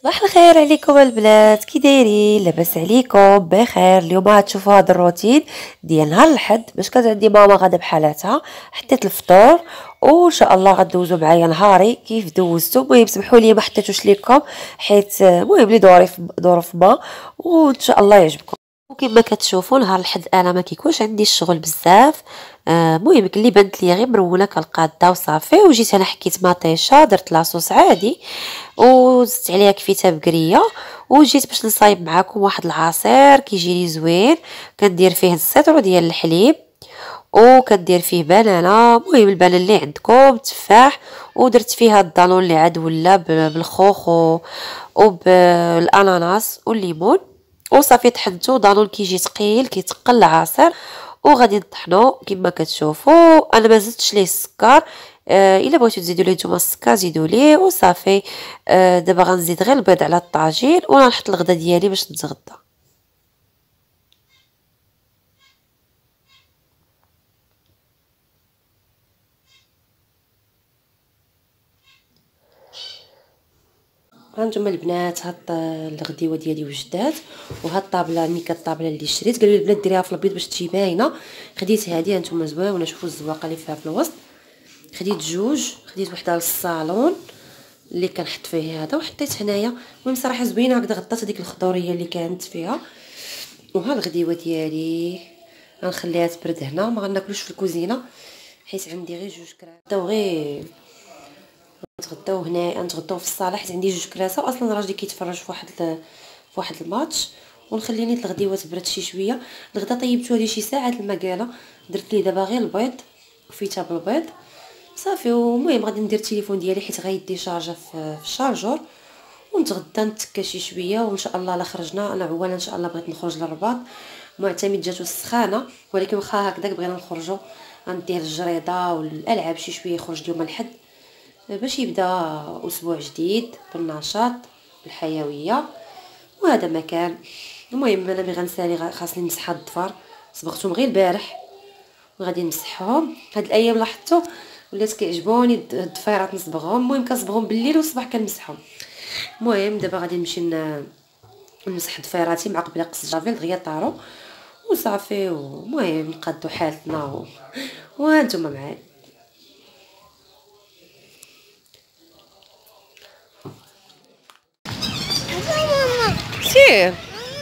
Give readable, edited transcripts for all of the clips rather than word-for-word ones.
صباح الخير عليكم البنات، كي دايرين؟ لاباس عليكم؟ بخير. اليوم غتشوفوا هذا الروتين ديال نهار الاحد باش كانت عندي ماما غادا بحالاتها. حطيت الفطور وان شاء الله غدوزوا معايا نهاري كيف دوزتو. المهم سمحوا لي ما حطيتوش لكم حيت المهم لي ظروف ما، وان شاء الله يعجبكم. وكما كتشوفوا نهار الحد انا ما كيكونش عندي الشغل بزاف. المهم اللي بانت لي غير مرونه كالقاده وصافي. وجيت انا حكيت مطيشه، درت لاصوص عادي وزدت عليها كفيته بقريه، وجيت باش نصايب معكم واحد العصير كيجيني زوين. كندير فيه السيترو ديال الحليب وكندير فيه بنانه، المهم البنان اللي عندكم، تفاح، ودرت فيها الدانون اللي عاد ولا بالخوخ وبالاناناس والليمون وصافي. طحنتو دانون كيجي ثقيل كيتقل العصير وغادي نطحنو كما كتشوفوا. انا ما زدتش ليه السكر، الا بغيتو تزيدوا ليه نتوما السكر زيدوا ليه وصافي. دابا غنزيد غير البيض على الطاجين ونحط الغدا ديالي باش نتغدى. هانتوما البنات، هاد الغديوه ديالي وجدات، وهاد الطابله ميكا الطابله اللي شريت قالوا لي البنات ديريها في البيض باش تجي باينه. خديت هذه هانتوما زوينه، شوفوا الزواقه اللي فيها في الوسط. خديت جوج، خديت وحده للصالون اللي كنحط فيه هذا، وحطيت هنايا. المهم صراحه زوينه هكذا، غطات هذيك الخضوريه اللي كانت فيها. وها الغديوه ديالي غنخليها تبرد هنا، ما غناكلوش في الكوزينه حيت عندي غير جوج كراسات. نتغداو هنا، نتغداو في الصاله حيت عندي جوج كراسه، واصلا راجلي كيتفرج في واحد الماتش. ونخلي نيت الغديوه تبرد شي شويه. الغدا طيبتو هذه شي ساعه المقاله، درت ليه دابا غير البيض كفيتها بالبيض صافي. ومهم غادي ندير التليفون ديالي حيت غيدي شارجه في الشارجور، ونتغدى نتكا شي شويه. وان شاء الله لا خرجنا، انا اولا ان شاء الله بغيت نخرج للرباط. معتمد جاتو السخانه، ولكن واخا هكذاك بغينا نخرجوا غندير الجريده والالعاب شي شويه. يخرج اليوم الحد باش يبدا اسبوع جديد بالنشاط بالحيويه، وهذا مكان. المهم انا ملي غنسالي خاصني نمسح هاد الضفر، صبغتهم غير البارح وغادي نمسحهم. هاد الايام لاحظتوا ولات كيعجبوني الضفيرات نصبغهم. المهم كنصبغهم بالليل والصباح كنمسحهم. المهم دابا غادي نمشي نمسح ضفيراتي مع قبل قص جافيل دغيا طارو وصافي. المهم نقادو حالتنا وهانتوما معايا. سير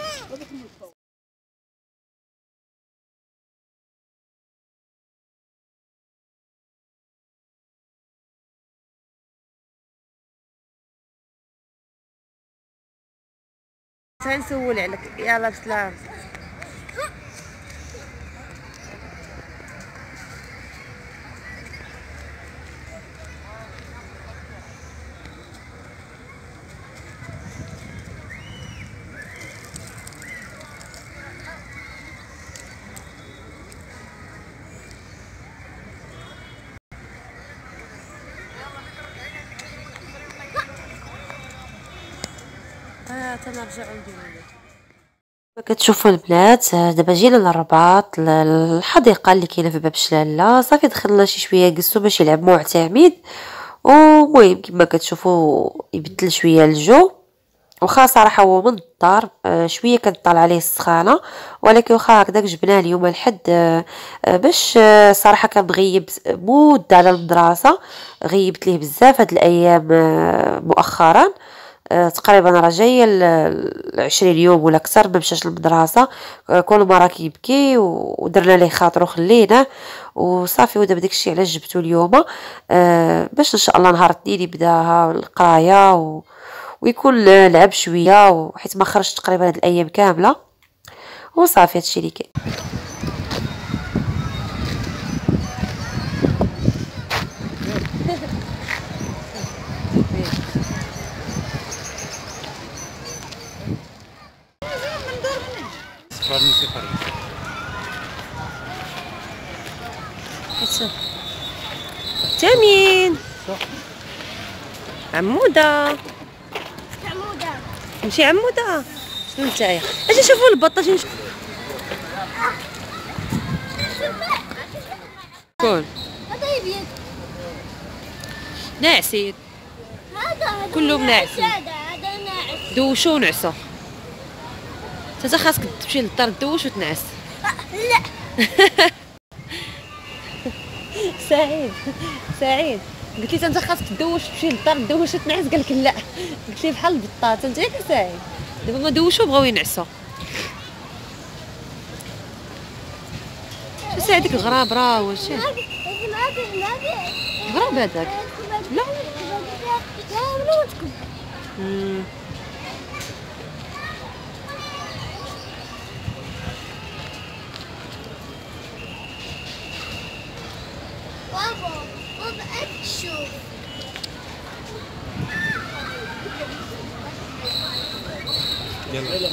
تنسول عليك. يلا بسلام. تنرجعوا نديرو. كتشوفوا البنات دابا جينا للرباط الحديقه اللي كاينه في باب شلاله. صافي دخلنا شي شويه جلسوا باش يلعب معتمد. ومهم كما كتشوفوا يبدل شويه الجو، واخا صراحه هو من الدار شويه كنطلع عليه السخانه، ولكن واخا هكذاك جبناه اليوم الحد باش صراحه كان مغيب مده على المدرسه. غيبت ليه بزاف هاد الايام مؤخرا. تقريبا راه جايه 20 يوم ولا اكثر ما مشاش للمدرسه. كل مره كيبكي ودرنا ليه خاطر وخليناه وصافي. ودابا داكشي علاش جبتو اليوم باش ان شاء الله نهار الاثنين يبداها القرايه ويكون لعب شويه، وحيت ما خرجش تقريبا هاد الايام كامله وصافي. هادشي اللي كاين. جميل عموده نمشي عموده. شنو نتايا؟ اجي شوفوا البطه. اجي نشوف كون ناعسين كلهم ناعسين. هذا ناعس دوشو ونعسو. انت خاصك تمشي للدار دوش وتنعس. لا. سعيد سعيد قلت لي انت خاصك تدوش تمشي للدار دوش وتنعس، قال لك لا. قلت لي بحال البطاط انت ياك سعيد. دابا ما دوشو بغاو ينعسو. شو سعيد ديك الغراب راه واش غراب هذاك؟ لا بابا بابا شوف. يلا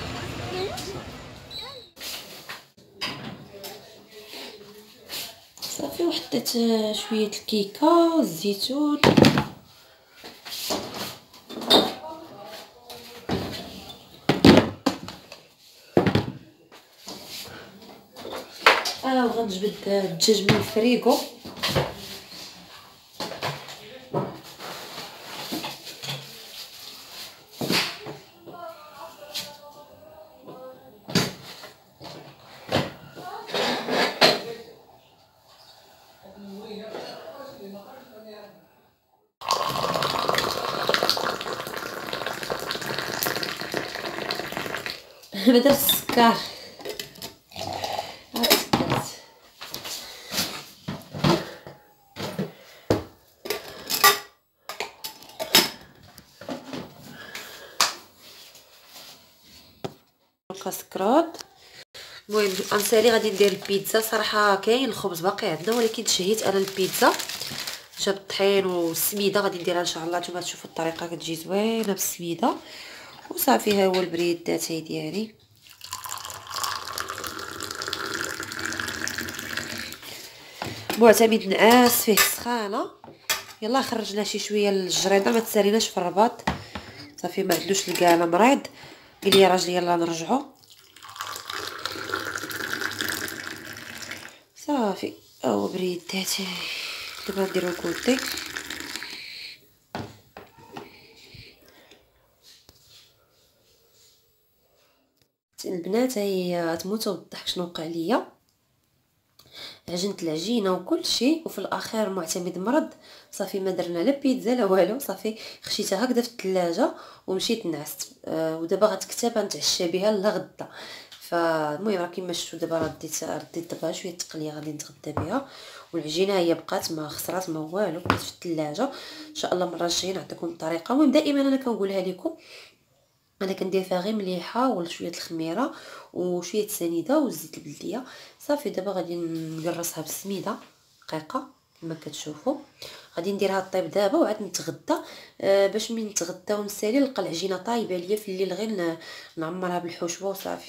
صافي وحطيت شويه الكيكه والزيتون. وغنجبد الدجاج من الفريغو. ما درت السكر. كاسكروط. المهم انسالي غادي ندير البيتزا. صراحه كاين الخبز باقي عندنا، ولكن شهيت انا البيتزا. جاب الطحين والسميده غادي نديرها ان شاء الله. نتوما تشوفوا الطريقه كتجي زوينه بالسميده. وصافي ها هو البريد تاعي ديالي. معتمد نعاس فيه السخانه. يلا خرجنا شي شويه للجريده، ما تساليناش في الرباط. صافي ما عندوش الكاله مريض، قال لي راجلي يلا نرجعو. صافي هو بريد تاعي. دابا نديرو كوتي. البنات هي تموت وتضحك شنو وقع ليا. عجنت العجينه وكل شيء، وفي الاخير معتمد مرض. صافي ما درنا لا بيتزا لا والو. صافي خشيتها هكذا في الثلاجه ومشيت نعست. ودابا غتكتب نتعشى بها لغدا. فالمهم راه كيما شفتوا دابا رديت دابا شويه تقليه غادي نتغدى بها. والعجينه هي بقات ما خسرات ما والو، بقات في الثلاجه. ان شاء الله المره الجايه نعطيكم الطريقه. المهم دائما انا كنقولها لكم، انا كندير فيها غير مليحه وشويه الخميره وشويه سنيده والزيت البلديه. صافي دابا غادي نقرصها بالسميده دقيقه كما كتشوفوا. غادي نديرها طيب دابا وعاد نتغدى. باش من نتغدى ونسالي نلقى العجينه طايبه ليا في الليل، غير نعمرها بالحشوه وصافي.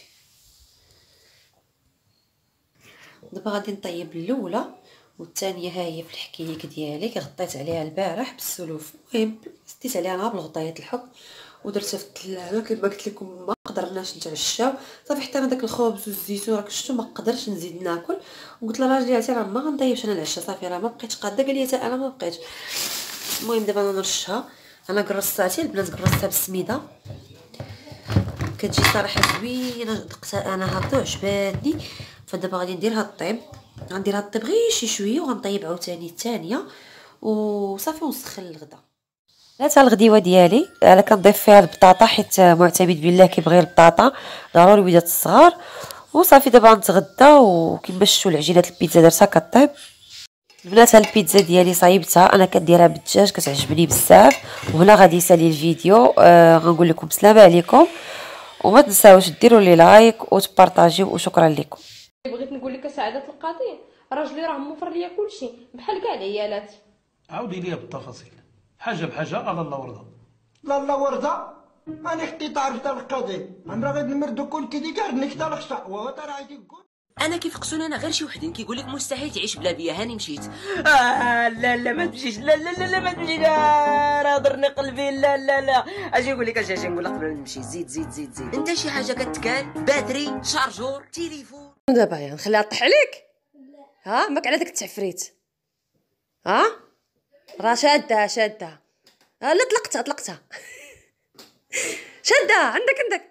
دابا غادي نطيب الاولى والثانيه. ها هي في الحكيك ديالي غطيت عليها البارح بالسلوف. المهم سديت عليها نهار بالغطيات الحك ودرتها في الثلاجه. كما قلت لكم ما قدرناش نتعشاو. صافي حتى انا داك الخبز والزيتون راك شفتوا ما قدرتش نزيد ناكل. وقلت لراجلي عرفتي راه ما غنطيبش انا العشاء. صافي راه ما بقيتش قاده، قال لي حتى انا ما بقيتش. المهم دابا انا نرشها. انا قرصتها البنات قرصتها بالسميده كتجي صراحه زوينه. دقتها انا هكذا وعجباتني. فدابا غادي نديرها طيب. غنديرها طيب غير شي شويه وغنطيب عاوتاني الثانيه وصافي ونسخن الغدا. هاتها الغديوه ديالي. انا كنضيف فيها البطاطا حيت معتمد بالله كيبغي البطاطا ضروري وليدات الصغار. وصافي دابا نتغدى. وكما شفتوا العجينه البيتزا درتها كطيب. البنات البيتزا ديالي صايبتها انا كنديرها بالدجاج كتعجبني بزاف. وهنا غادي يسالي الفيديو. غنقول لكم السلام عليكم، وما تنساوش ديروا لي لايك وتبارطاجيو وشكرا لكم. بغيت نقول لك سعادة القضية، راجلي راه موفر ليا كلشي بحال كاع العيالات. عاودي لي بالتفاصيل حاجه بحاجه. على الله ورضا. لالا ورده انا اختي تعرف القضيه عمرها غير المردو كل كي قاعد نكتا الخصا وترى عايدي تقول انا كيف قصوني انا غير شي وحدين كيقول لك مستحيل تعيش بلا بيا. هاني مشيت. لا لا ما تمشيش. لا لا لا, لا ما تمشيش. راه ضرني قلبي. لا لا لا اجي نقول لك اجي نقول لك قبل ما نمشي. زيد زيد زيد زيد. انت شي حاجه كتقال باتري شارجور تليفون. دابا يعني نخليها طيح عليك. ها ماك على داك التعفريت. ها راه شادها لا طلقتها شده عندك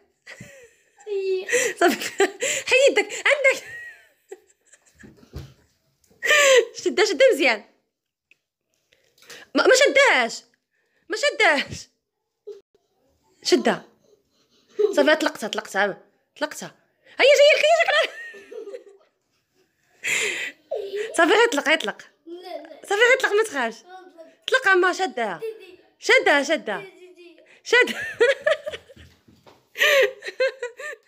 صافي حيد يدك عندك. شده مزيان. ما شداش شده صافي. طلقتها هيا جايه لك صافي غير طلق صافي غير طلق ما تخافش. طلق اما شدها